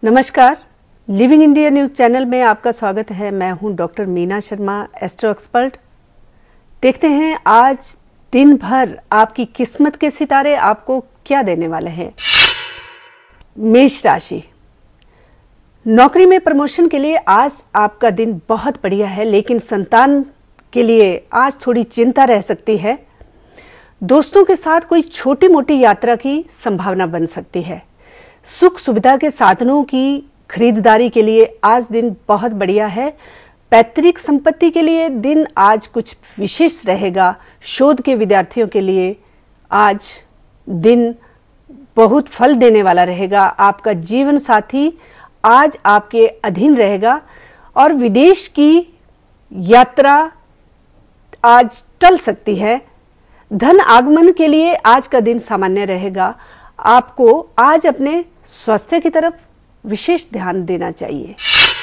नमस्कार, living India news channel में आपका स्वागत है। मैं हूं doctor Meena Sharma, astro expert. देखते हैं आज दिन भर आपकी किस्मत के सितारे आपको क्या देने वाले हैं। मेष राशि, नौकरी में प्रमोशन के लिए आज आपका दिन बहुत बढ़िया है, लेकिन संतान के लिए आज थोड़ी चिंता रह सकती है। दोस्तों के साथ कोई छोटी मोटी यात्रा की संभावना बन सकती है। सुख सुविधा के साधनों की खरीदारी के लिए आज दिन बहुत बढ़िया है। पैतृक संपत्ति के लिए दिन आज कुछ विशेष रहेगा। शोध के विद्यार्थियों के लिए आज दिन बहुत फल देने वाला रहेगा। आपका जीवन साथी आज आपके अधीन रहेगा और विदेश की यात्रा आज टल सकती है। धन आगमन के लिए आज का दिन सामान्य रहेगा। आपको आज अपने स्वास्थ्य की तरफ विशेष ध्यान देना चाहिए।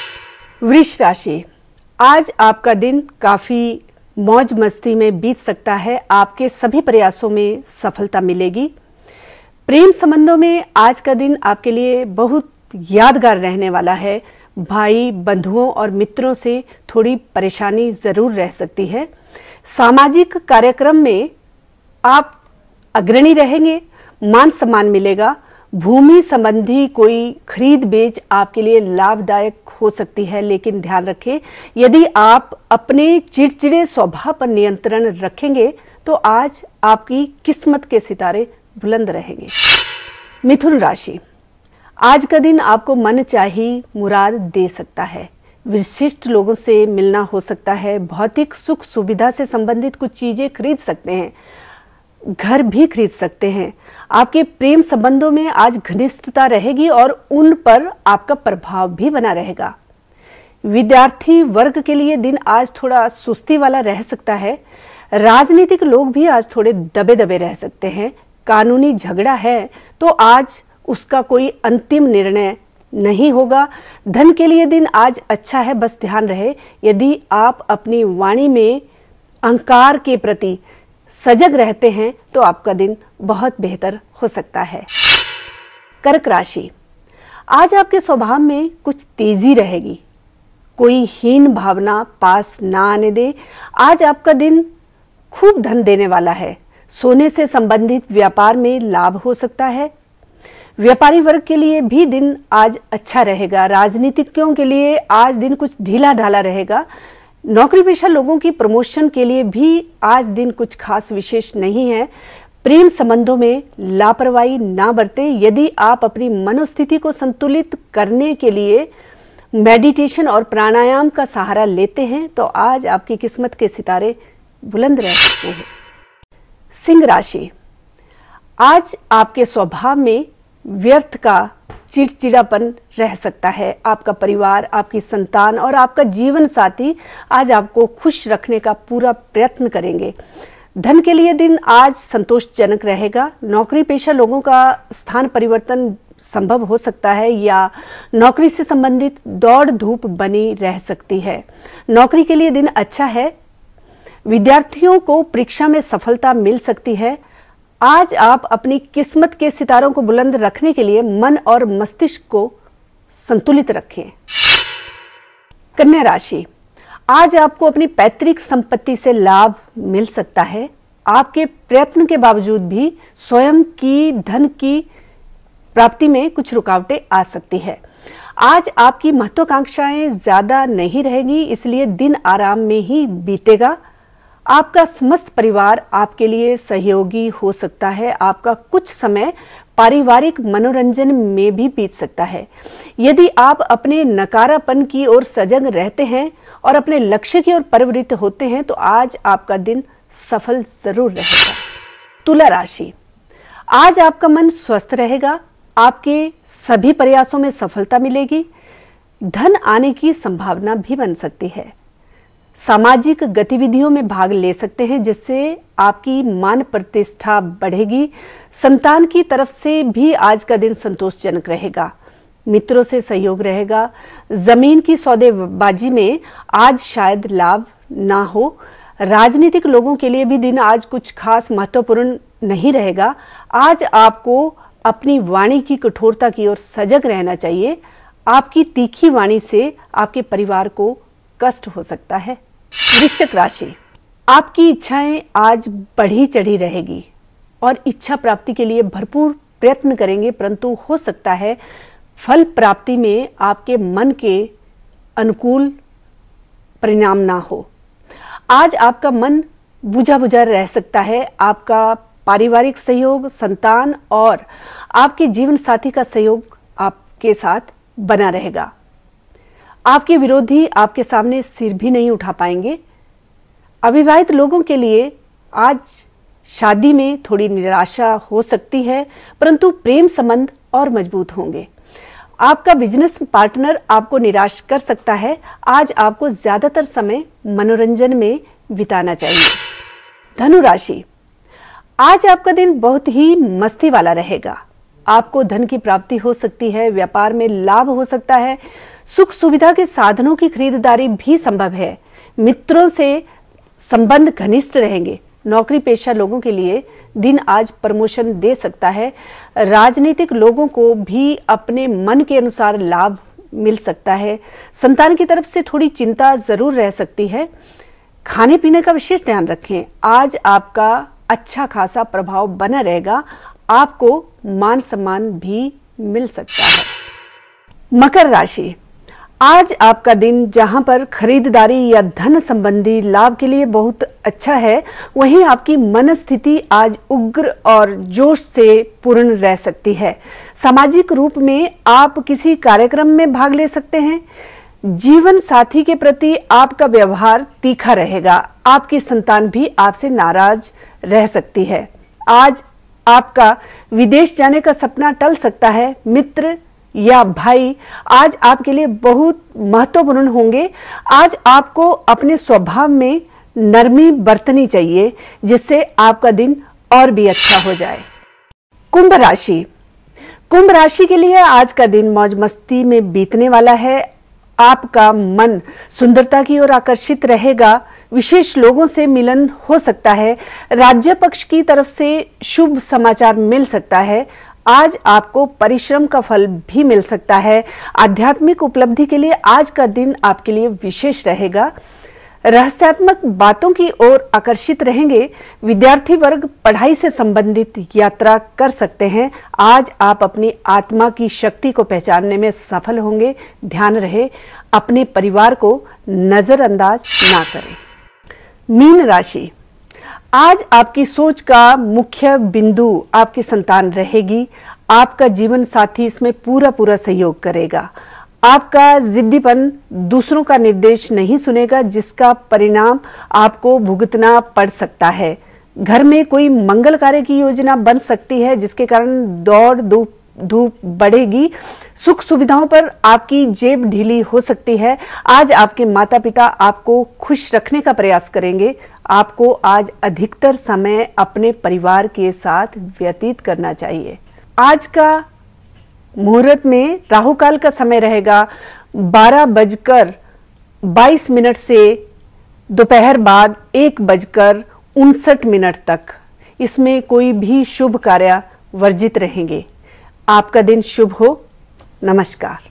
वृष राशि, आज आपका दिन काफी मौज मस्ती में बीत सकता है। आपके सभी प्रयासों में सफलता मिलेगी। प्रेम संबंधों में आज का दिन आपके लिए बहुत यादगार रहने वाला है। भाई, बंधुओं और मित्रों से थोड़ी परेशानी जरूर रह सकती है। सामाजिक कार्यक्रम में आप अग्रणी रहेंगे, मान सम्मान मिलेगा। भूमि संबंधी कोई खरीद बेच आपके लिए लाभदायक हो सकती है, लेकिन ध्यान रखें, यदि आप अपने चिड़चिड़े स्वभाव पर नियंत्रण रखेंगे तो आज आपकी किस्मत के सितारे बुलंद रहेंगे। मिथुन राशि, आज का दिन आपको मनचाही मुराद दे सकता है। विशिष्ट लोगों से मिलना हो सकता है। भौतिक सुख सुविधा से संबंधित कुछ चीजें खरीद सकते हैं, घर भी खरीद सकते हैं। आपके प्रेम संबंधों में आज घनिष्ठता रहेगी और उन पर आपका प्रभाव भी बना रहेगा। विद्यार्थी वर्ग के लिए दिन आज थोड़ा सुस्ती वाला रह सकता है। राजनीतिक लोग भी आज थोड़े दबे दबे रह सकते हैं। कानूनी झगड़ा है तो आज उसका कोई अंतिम निर्णय नहीं होगा। धन के लिए दिन आज अच्छा है, बस ध्यान रहे, यदि आप अपनी वाणी में अहंकार के प्रति सजग रहते हैं तो आपका दिन बहुत बेहतर हो सकता है। कर्क राशि, आज आपके स्वभाव में कुछ तेजी रहेगी। कोई हीन भावना पास ना आने दे। आज आपका दिन खूब धन देने वाला है। सोने से संबंधित व्यापार में लाभ हो सकता है। व्यापारी वर्ग के लिए भी दिन आज अच्छा रहेगा। राजनीतिज्ञों के लिए आज दिन कुछ ढीला ढाला रहेगा। नौकरी पेशा लोगों की प्रमोशन के लिए भी आज दिन कुछ खास विशेष नहीं है। प्रेम संबंधों में लापरवाही ना बरतें। यदि आप अपनी मनोस्थिति को संतुलित करने के लिए मेडिटेशन और प्राणायाम का सहारा लेते हैं तो आज आपकी किस्मत के सितारे बुलंद रह सकते हैं। सिंह राशि, आज आपके स्वभाव में व्यर्थ का चिड़चिड़ापन रह सकता है। आपका परिवार, आपकी संतान और आपका जीवन साथी आज आपको खुश रखने का पूरा प्रयत्न करेंगे। धन के लिए दिन आज संतोषजनक रहेगा। नौकरी पेशा लोगों का स्थान परिवर्तन संभव हो सकता है या नौकरी से संबंधित दौड़ धूप बनी रह सकती है। नौकरी के लिए दिन अच्छा है। विद्यार्थियों को परीक्षा में सफलता मिल सकती है। आज आप अपनी किस्मत के सितारों को बुलंद रखने के लिए मन और मस्तिष्क को संतुलित रखें। कन्या राशि, आज आपको अपनी पैतृक संपत्ति से लाभ मिल सकता है। आपके प्रयत्न के बावजूद भी स्वयं की धन की प्राप्ति में कुछ रुकावटें आ सकती है। आज आपकी महत्वाकांक्षाएं ज्यादा नहीं रहेगी, इसलिए दिन आराम में ही बीतेगा। आपका समस्त परिवार आपके लिए सहयोगी हो सकता है। आपका कुछ समय पारिवारिक मनोरंजन में भी बीत सकता है। यदि आप अपने नकारापन की ओर सजग रहते हैं और अपने लक्ष्य की ओर प्रवृत्त होते हैं तो आज आपका दिन सफल जरूर रहेगा। तुला राशि, आज आपका मन स्वस्थ रहेगा। आपके सभी प्रयासों में सफलता मिलेगी। धन आने की संभावना भी बन सकती है। सामाजिक गतिविधियों में भाग ले सकते हैं जिससे आपकी मान प्रतिष्ठा बढ़ेगी। संतान की तरफ से भी आज का दिन संतोषजनक रहेगा। मित्रों से सहयोग रहेगा। जमीन की सौदेबाजी में आज शायद लाभ ना हो। राजनीतिक लोगों के लिए भी दिन आज कुछ खास महत्वपूर्ण नहीं रहेगा। आज आपको अपनी वाणी की कठोरता की ओर सजग रहना चाहिए। आपकी तीखी वाणी से आपके परिवार को कष्ट हो सकता है। वृश्चिक राशि, आपकी इच्छाएं आज बढ़ी चढ़ी रहेगी और इच्छा प्राप्ति के लिए भरपूर प्रयत्न करेंगे, परंतु हो सकता है फल प्राप्ति में आपके मन के अनुकूल परिणाम ना हो। आज आपका मन बुझा बुझा रह सकता है। आपका पारिवारिक सहयोग, संतान और आपके जीवन साथी का सहयोग आपके साथ बना रहेगा। आपके विरोधी आपके सामने सिर भी नहीं उठा पाएंगे। अविवाहित लोगों के लिए आज शादी में थोड़ी निराशा हो सकती है, परंतु प्रेम संबंध और मजबूत होंगे। आपका बिजनेस पार्टनर आपको निराश कर सकता है। आज आपको ज्यादातर समय मनोरंजन में बिताना चाहिए। धनु राशि, आज आपका दिन बहुत ही मस्ती वाला रहेगा। आपको धन की प्राप्ति हो सकती है, व्यापार में लाभ हो सकता है, सुख सुविधा के साधनों की खरीदारी भी संभव है। मित्रों से संबंध घनिष्ठ रहेंगे। नौकरी पेशा लोगों के लिए दिन आज प्रमोशन दे सकता है। राजनीतिक लोगों को भी अपने मन के अनुसार लाभ मिल सकता है। संतान की तरफ से थोड़ी चिंता जरूर रह सकती है। खाने पीने का विशेष ध्यान रखें। आज आपका अच्छा खासा प्रभाव बना रहेगा। आपको मान सम्मान भी मिल सकता है। मकर राशि, आज आपका दिन जहां पर खरीदारी या धन संबंधी लाभ के लिए बहुत अच्छा है, वहीं आपकी मनस्थिति आज उग्र और जोश से पूर्ण रह सकती है। सामाजिक रूप में आप किसी कार्यक्रम में भाग ले सकते हैं। जीवन साथी के प्रति आपका व्यवहार तीखा रहेगा। आपकी संतान भी आपसे नाराज रह सकती है। आज आपका विदेश जाने का सपना टल सकता है। मित्र या भाई आज आपके लिए बहुत महत्वपूर्ण होंगे। आज आपको अपने स्वभाव में नरमी बरतनी चाहिए, जिससे आपका दिन और भी अच्छा हो जाए। कुंभ राशि, कुंभ राशि के लिए आज का दिन मौज मस्ती में बीतने वाला है। आपका मन सुंदरता की ओर आकर्षित रहेगा। विशेष लोगों से मिलन हो सकता है। राज्य पक्ष की तरफ से शुभ समाचार मिल सकता है। आज आपको परिश्रम का फल भी मिल सकता है। आध्यात्मिक उपलब्धि के लिए आज का दिन आपके लिए विशेष रहेगा। रहस्यात्मक बातों की ओर आकर्षित रहेंगे। विद्यार्थी वर्ग पढ़ाई से संबंधित यात्रा कर सकते हैं। आज आप अपनी आत्मा की शक्ति को पहचानने में सफल होंगे। ध्यान रहे, अपने परिवार को नजरअंदाज ना करें। मीन राशि, आज आपकी सोच का मुख्य बिंदु आपकी संतान रहेगी। आपका जीवन साथी इसमें पूरा सहयोग करेगा। आपका जिद्दीपन दूसरों का निर्देश नहीं सुनेगा, जिसका परिणाम आपको भुगतना पड़ सकता है। घर में कोई मंगल कार्य की योजना बन सकती है, जिसके कारण दौड़ धूप बढ़ेगी। सुख सुविधाओं पर आपकी जेब ढीली हो सकती है। आज आपके माता पिता आपको खुश रखने का प्रयास करेंगे। आपको आज अधिकतर समय अपने परिवार के साथ व्यतीत करना चाहिए। आज का मुहूर्त में राहु काल का समय रहेगा 12:22 से दोपहर बाद 1:59 तक। इसमें कोई भी शुभ कार्य वर्जित रहेंगे। आपका दिन शुभ हो। नमस्कार।